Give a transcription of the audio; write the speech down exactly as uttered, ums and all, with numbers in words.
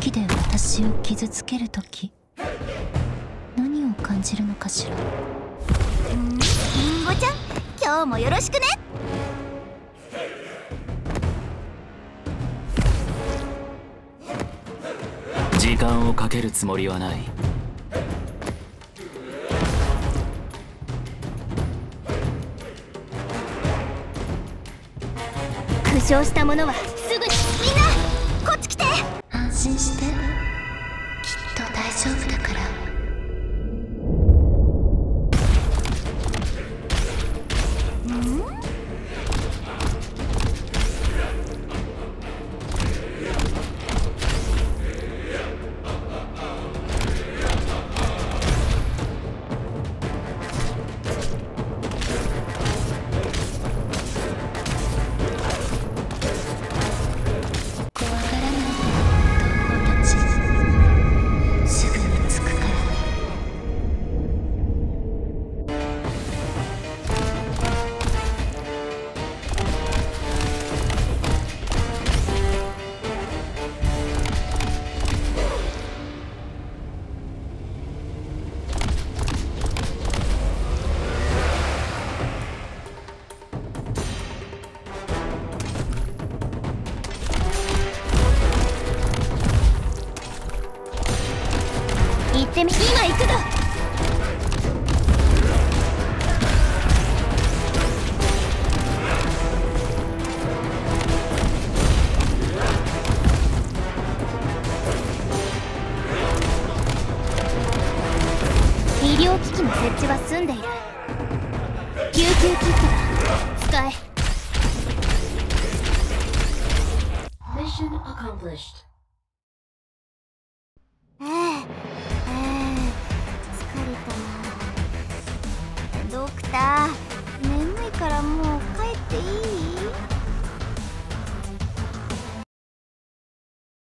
器で私を傷つけるとき、何を感じるのかしら。 りんごちゃん、今日もよろしくね。 時間をかけるつもりはない。 負傷した者はすぐに。みんなこっち来て。 安心して、きっと大丈夫だから。 行ってみ、今行くぞ。医療機器の設置は済んでいる。救急キットだ。使え。 Mission accomplished.